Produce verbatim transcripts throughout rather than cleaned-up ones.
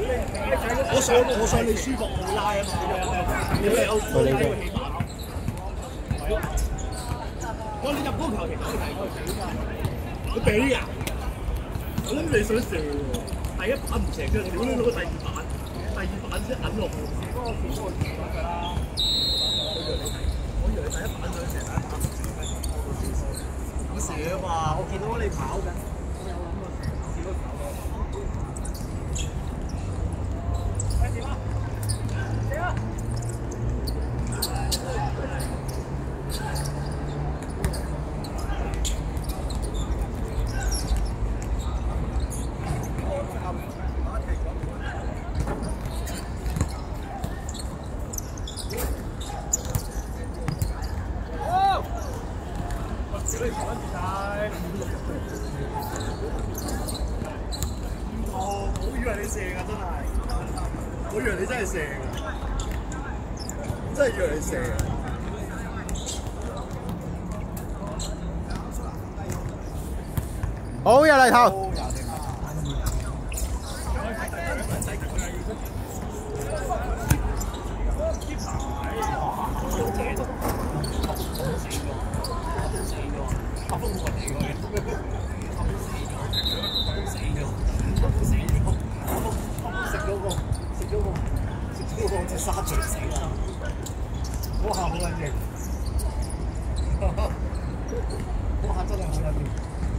我想我想你舒服冇拉啊嘛，你咪有拉個起碼。係咯。哇！你入嗰個球其實係可以俾㗎。佢俾啊！我諗你想射喎，第一板唔射嘅，你攞攞第二板，第二板先揞落去。嗰個幾個月㗎啦。我以為你第一板想射，第一板唔射。咁射啊嘛！我見到你跑緊，我有諗過試過跑咯。快點啊！點啊！我以為你射㗎，真係，我以為你真係射㗎，真係以為你射㗎。 好有嚟頭。 隻沙嘴死啦！嗰下好撚型，嗰下真係好撚型。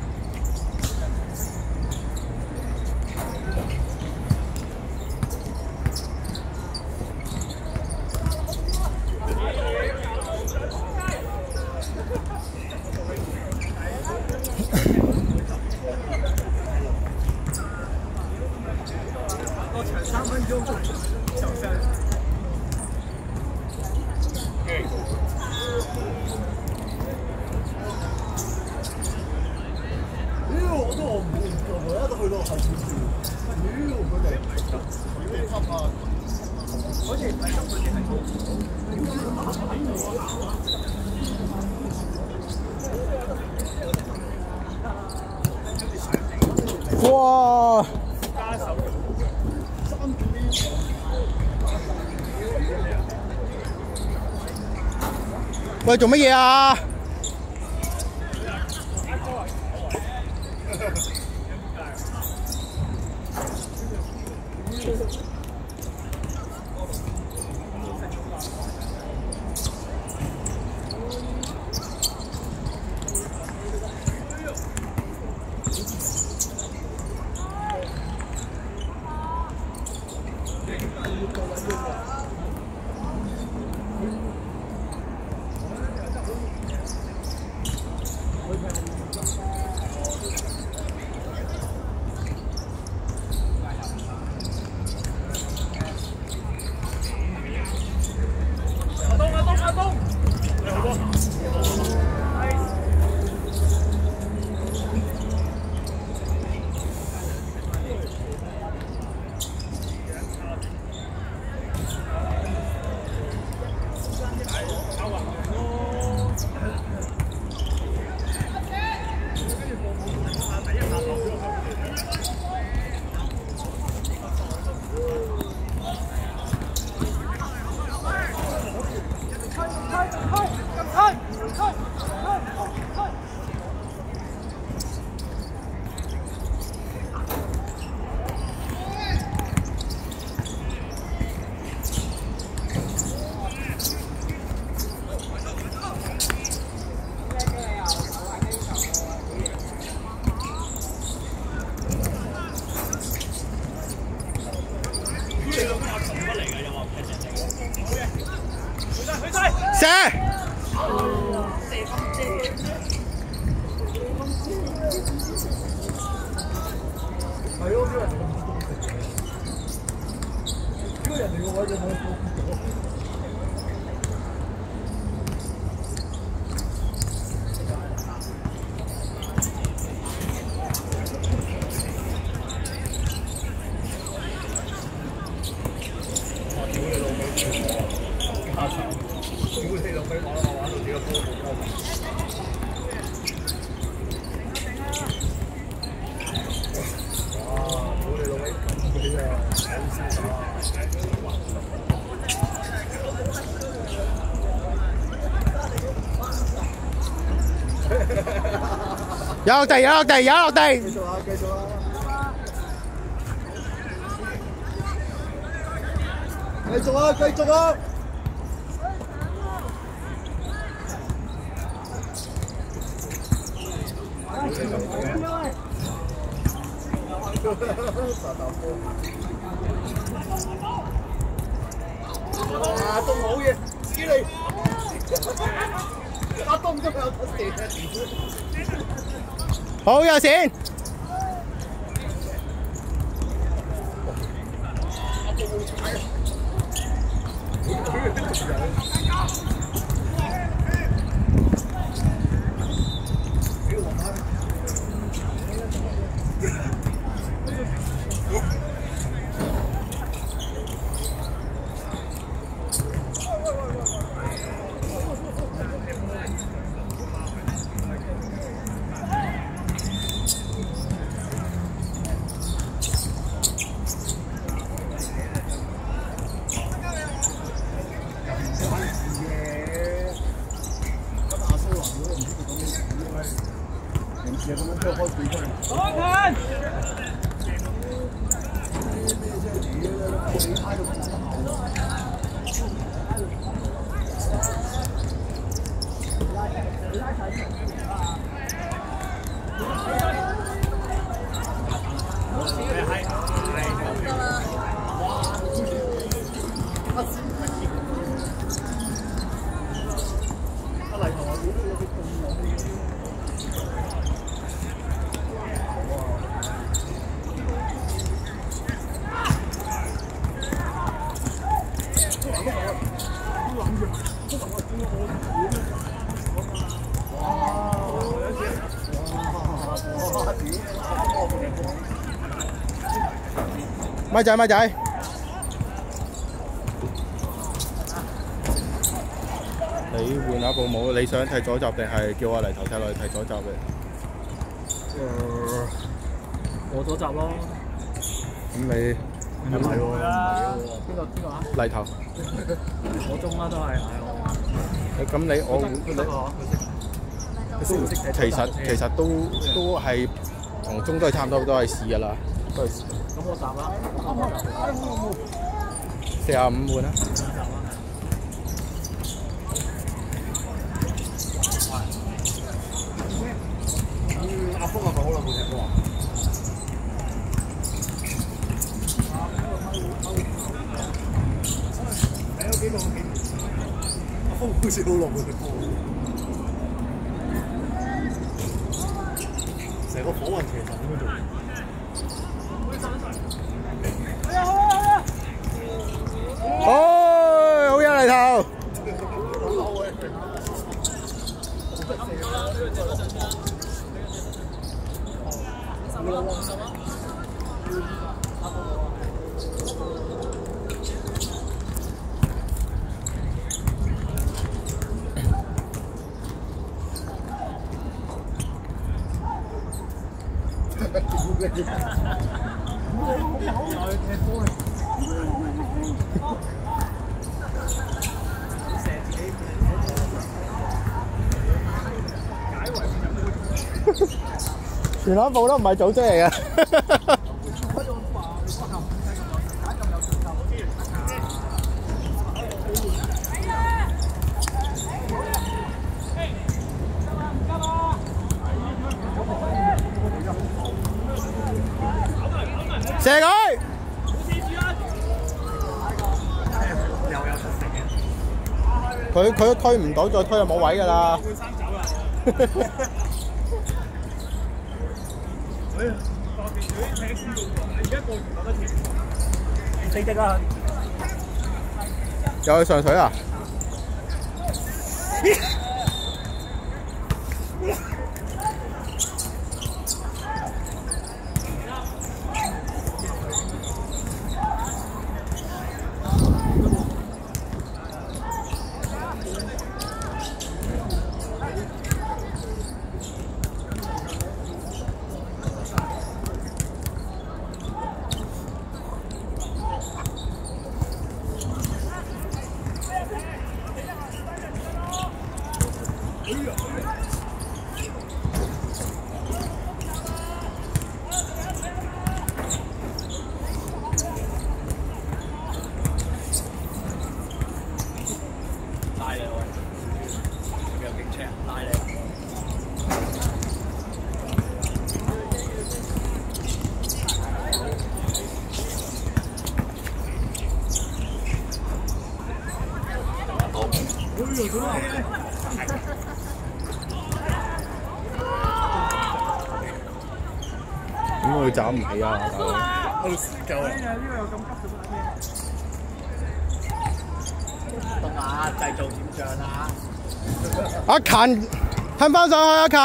我搶三分鐘就上。我都我唔會做，我一去到後半段，屌佢哋佢哋執啊！好似唔係執佢哋係做。哇！ 加手三喂，做乜嘢啊？射！係咯，因為人哋個位就冇高咗。 有落地，有落地，有落地。 繼續啊，繼續啊！繼續啊，繼續啊！啊，都好嘢，自己嚟。打東都有得射啊！ 好有線。咪仔咪仔，你換下部帽，你想踢左閘定係叫我嚟頭踢落去踢左閘嘅？ 誒，我左閘咯。 咁你唔係喎，邊個邊個啊？ 嚟頭。 我中啦都係，係我。 咁你我都唔識踢。 其實其實都都係同中都係差唔多，都係試㗎啦，都係試。 咁我閘啦。 四十五換啦。 阿峰係咪好耐冇踢波啊？睇咗幾耐幾年？阿峰好似好耐冇踢波，成個火雲邪神咁樣做。 哦，好嘢嚟頭！全兩部都唔係組織嚟嘅。射佢！佢佢都推唔到，再推就冇位㗎啦。 四隻啊！ 又去上水啊？ 咁佢斬唔起啊，大佬！ 喺度時夠啊！ 得啊，製造點像啊！ 阿勤吞翻上去，阿勤！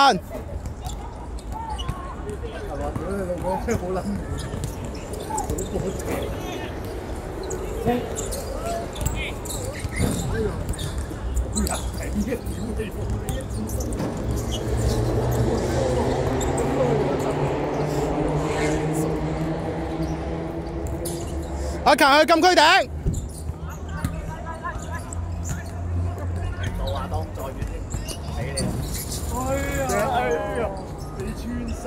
係嘛？屌你老母，真係好撚悶，好波邪！哎呀，好人睇嘅屌你！ 阿勤去禁區頂。 到啊，當再遠啲，俾你。 哎呀哎呀，你穿晒！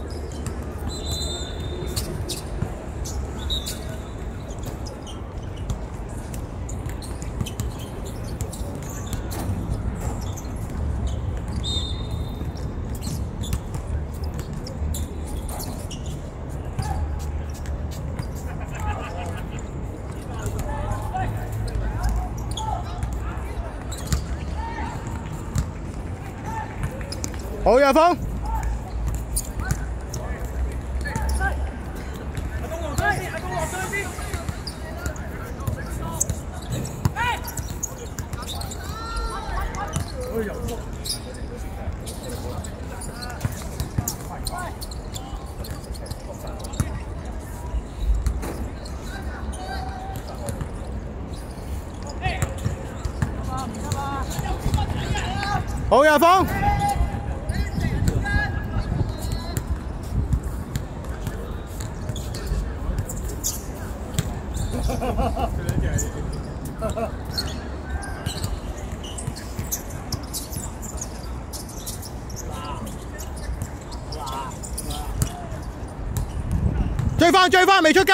好嘅，風。好嘅，風。追翻追翻，未出街！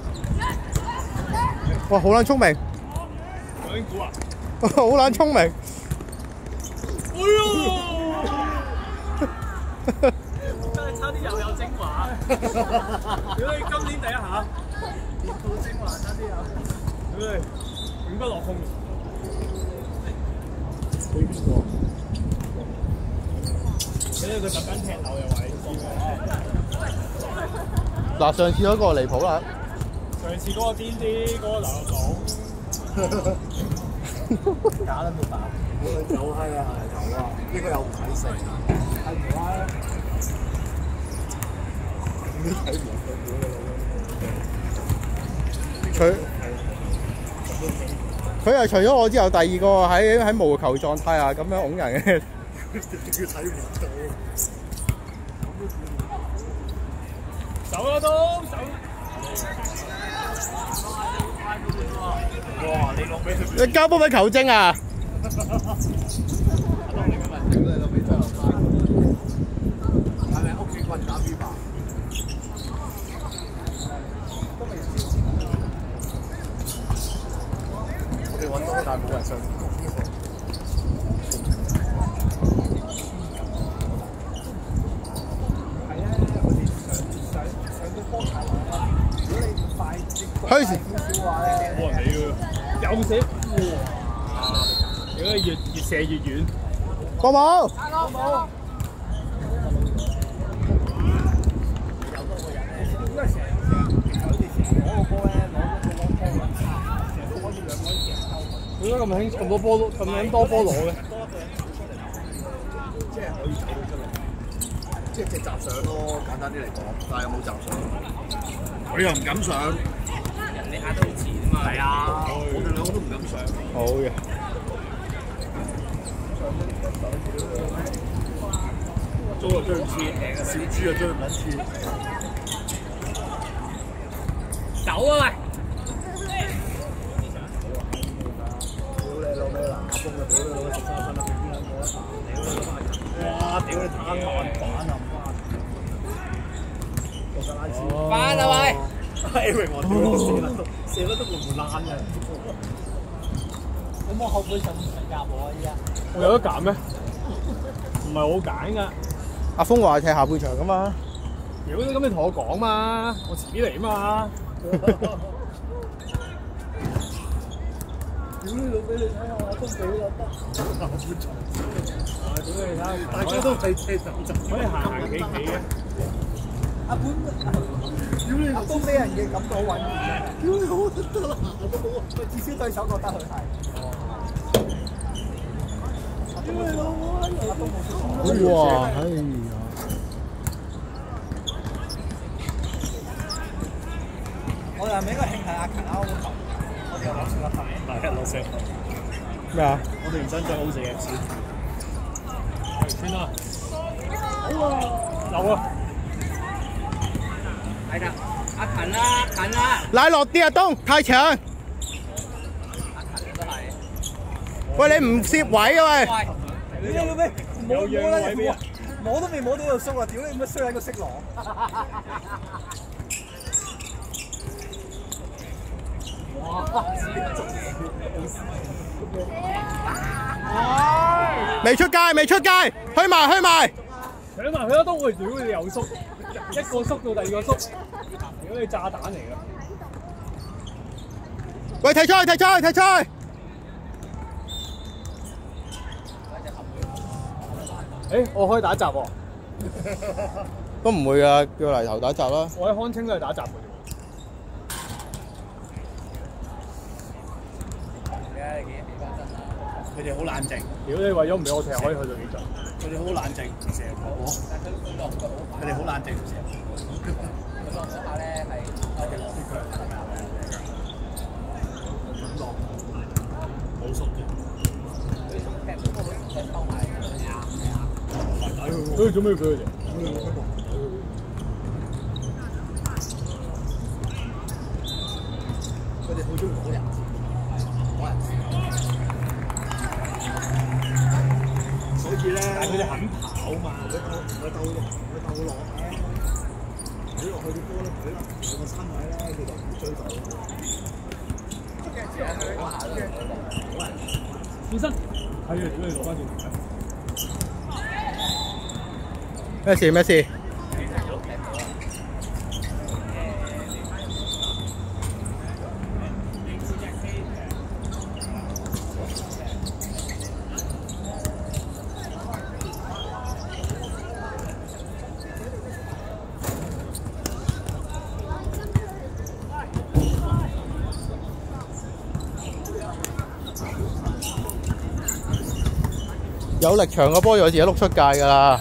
哇，好撚聰明！ 有啲估啊！ 好撚聰明！ 哎呦！真係差啲又有精華。屌你今年第一下，電到精華差啲有。屌你，永不落空。俾邊個？睇到佢特登踢樓又話你知嘅。 嗱，上次嗰個離譜啦！ 上次嗰個癲啲，嗰個流流假得冇打，有閪啊，有啊，呢個有唔睇成，睇唔開。 你睇唔落去， 佢佢係除咗我之後，第二個喺喺無球狀態下咁樣擁人嘅。 要睇唔到。走啦都走！哇！你落俾佢， 你交波俾球證啊！ 阿當你今日屌你老味真係流係咪屋企棍打 FIFA？ 我哋揾到，但係冇人上。 虛時冇人理㗎，有寫哇！如果越越射越遠， 幫冇。 點解咁興咁多波咁樣多波攞嘅？ 即係可以走到出嚟，即係隻集上咯，簡單啲嚟講，但係有冇集上？佢又唔敢上。你壓得好前啊嘛！係啊，我哋兩個都唔敢上。 好嘅。 租啊追唔切，小豬啊追唔撚切。 走啊喂！ 屌你老味嗱，阿峰啊！屌你老味十三分啊！邊兩個啊？哇！屌你打硬板啊！我實拉線。 翻啦喂！ Eric 話：屌你射得都射得都悶悶爛嘅。有冇後輩上唔上夾我啊？依家我有得揀咩？唔係我揀㗎。 阿峰話踢下半場㗎嘛。 屌你咁你同我講嘛，我遲啲嚟嘛。 屌你老味，你睇下我都俾啦得。啊！屌你睇下， 大家都係車手就可以行行企企嘅。 阿本，屌你！阿東俾人嘅感覺好穩健。屌你好得啦，我都冇，至少對手覺得佢係。屌你老母！阿東冇。 哇！哎呀！ 我哋係咪應該慶幸阿勤啱啱球？我哋又攞四粒分， 係一攞四。 咩啊？ 我哋唔想再 O 四 F C。 算啦。好啊！有啊！ 係㗎，阿勤啦，勤啦。 拉落啲啊，東太長。 阿勤都係。 喂，你唔攝位啊喂！ 喂，你老味， 有讓個位俾人。 摸都未摸到就縮啦！屌你乜衰喺個色狼！ 未出街，未出街，去埋去埋。 搶埋佢一刀，喂！屌你又縮，一個縮到第二個縮，屌你炸彈嚟㗎！ 喂，踢出去，踢出去，踢出去！ 誒，我可以打閘喎。 都唔會㗎，叫嚟頭打閘啦。 我喺康清都係打閘嘅啫。 佢哋好冷靜。 屌你為咗唔俾我踢，可以去到幾盡？ 佢哋好冷靜，成日講。佢哋好冷靜，成日講。嗰下咧係好熟嘅。 誒，做咩要俾佢哋？ 佢哋好中意攞人，攞人。 所以咧， 但係佢哋肯跑嘛， 佢鬥佢鬥佢鬥落咧，睇落去啲波咧，佢啦，佢個身位咧，佢就唔追到。 轉身，係啊，屌你攞翻轉頭。 咩事咩事？有力場嘅波就自己碌出界㗎啦。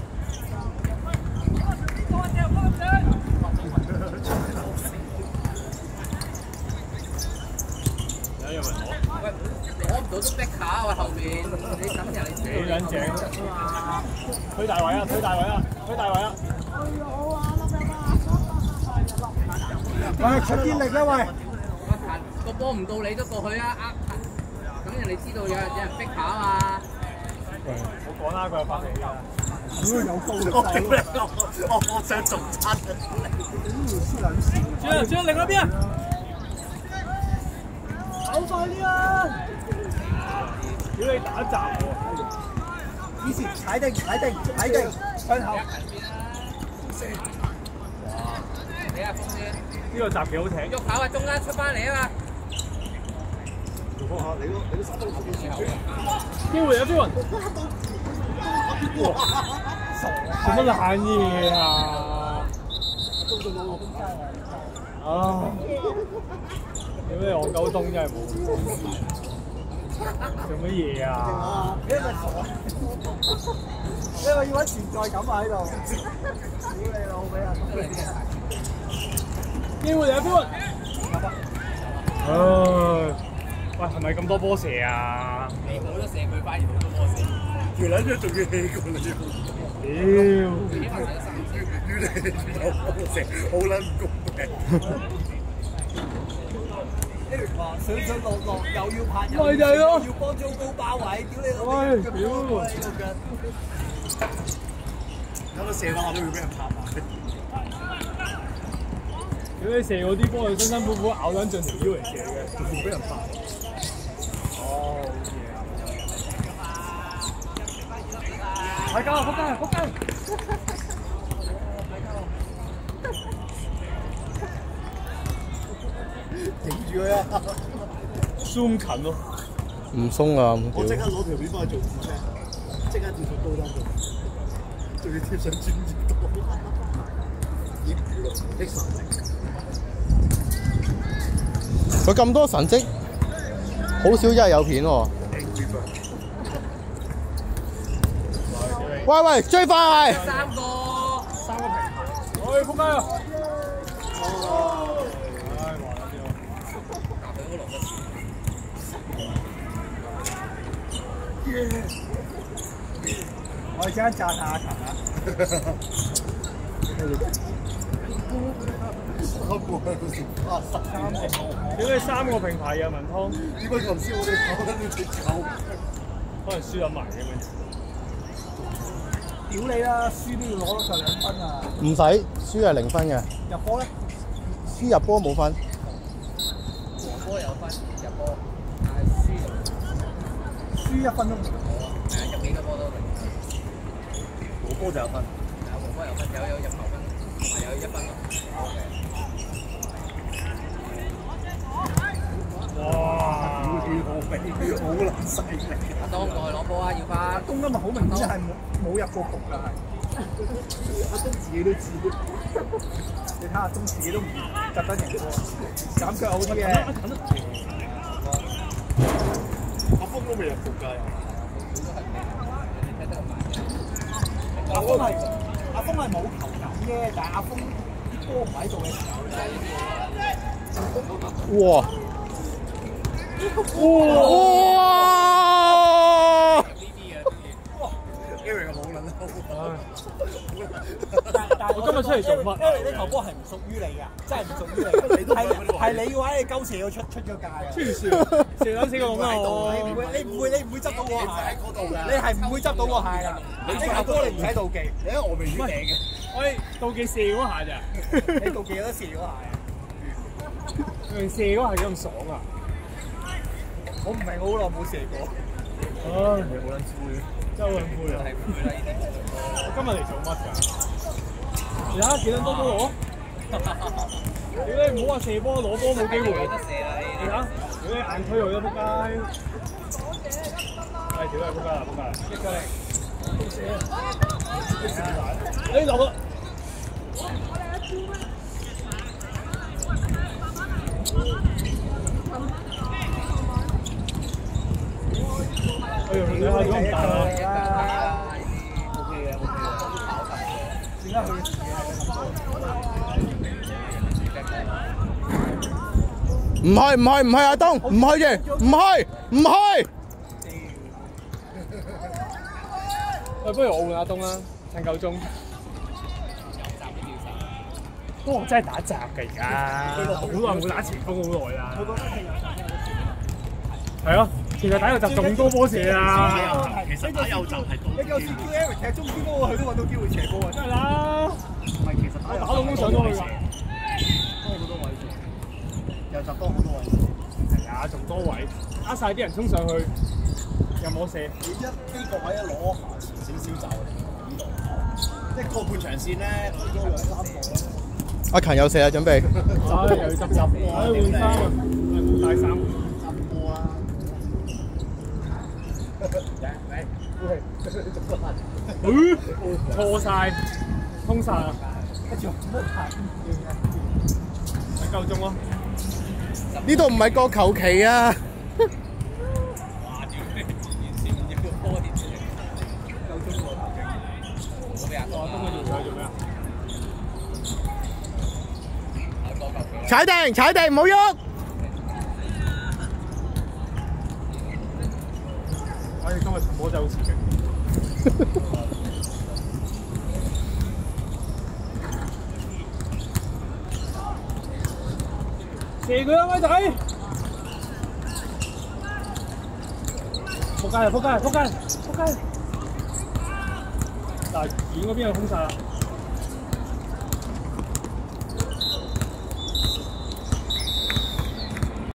攞唔到都逼下喎後面，你等人嚟幾撚正！推大位啊！推大位啊！推大位啊！ 喂，出啲力啦喂！個波唔到你都過去啊！呃，咁人哋知道有有人逼下啊嘛。 唔好講啦，佢有發起㗎。 有高力我屌你！我我想仲親啊！ 轉啊轉啊，另一邊啊！跑快啲啊！屌你打閘喎！ 以前踩定踩定踩定向後。你啊，風姐！ 呢個閘幾好踢。 喐跑啊，中間出翻嚟啊嘛！ 放下你咯，你都手都出邊機會有機會。哇！做乜爛嘢啊？啊！屌你戇鳩東真係冇。做乜嘢啊？ 因為傻，因為要揾存在感喺度。屌你老味啊！ 機會有機會。唉，喂，係咪咁多波射啊？ 你冇得射，佢反而好多波射。 條撚咗仲要氣過你。 屌！ 越嚟越有波射，好撚唔公平。 上上落落又要拍， 咪就係咯， 要幫糟糕包位，屌你老喂！ 味！ 屌！ 有得射翻我都會俾人拍埋。 屌你射嗰啲波，佢辛辛苦苦咬緊進條腰嚟射嘅，仲俾人拍。哦，好嘢！大家仆街，仆街！ 頂住佢啊！ zoom 近咯。 唔鬆啊！ 我即刻攞條片翻去做字聲，即刻跳上高登度，仲要貼上專業度。的神佢咁多神蹟，好少一日有片喎。喂喂，追翻係！ 三個， 三個平台。喂，仆街啊！ 我而家炸下阿勤啊！ 屌你三個平台有文湯， 點解頭先我哋跑緊要跌狗？ 可能輸緊埋咁樣。 屌你啦！輸都要攞咗上兩分啊！ 唔使，輸係零分嘅。 入波咧？ 輸入波冇分。 和波有分，入波，但係輸輸一分都唔誒入幾個波都零。 和波就有分。 係和波有分，有有入球分，同埋有一分咯。 哇！ 好肥，好撚犀利。 阿東過去攞波啊！要翻。 東今日好明顯係冇冇入過局㗎，係。阿東自己都知。你睇下東自己都唔特登贏波，減腳好啲嘅。阿峰都未入局㗎。阿峰係阿峰係冇球感啫，但係阿峰啲波唔喺度嘅時候咧。 哇！哇！ Eric 冇撚啦！ 我今日出嚟做乜 ？Eric 呢球波係唔屬於你㗎，真係唔屬於你。係係你嘅話，你鳩射要出出咗界啊！ 黐線，射撚死個咁啊！ 你唔會你唔會你唔會執到嗰個鞋，你係唔會執到個鞋㗎。你呢球波你唔使妒忌，你喺我未預定嘅。 我哋妒忌射嗰下咋？ 你妒忌有得射嗰下啊？ 明射嗰下幾咁爽啊！ 我唔係我好耐冇射過。 唉，你好撚灰，真係好撚灰啊！我今日嚟做乜㗎？你睇下幾撚多波攞？你唔好話射波攞波冇機會。 得射啦你。 你睇，如果你硬推佢都仆街。係，屌你仆街啦，仆街啦！一個嚟，你落啦！哎呀，你睇咁大啊 ！O K 嘅 ，O K 嘅。點解佢自己唔係唔係唔係阿東，唔係嘅，唔係唔係。 喂，不如我換阿東啦，趁夠鐘。哇！真係打雜㗎而家，好耐冇打前鋒好耐啦。係啊，其實打右閘仲多波射啊！ 其實打右閘係多。你有時叫 Eric 踢中堅波，佢都揾到機會射波啊！ 真係啦。 唔係，其實打打到都上到去㗎。 多好多位射，右閘多好多位射。 係啊，仲多位，打曬啲人衝上去，又冇射。 你一呢個位一攞下前少少就呢度，即係過半場線咧，去咗兩三個。 阿勤有射啊，準備。 唉，又要執執，唉換衫啊，冇帶衫。 執波啊！ 誒，錯曬，通曬啦！ 跟住乜太夠鐘咯。 呢度唔係個球旗啊！ 哇！屌你，完全唔要個波點出嚟？ 夠鐘喎， 我俾阿東阿東佢做做咩啊？ 踩定踩定，唔好喐！ 唉，今日場波真係好刺激。射佢啊，威仔！仆街啊！仆街啊！仆街！仆街！嗱，遠嗰邊又空曬啦。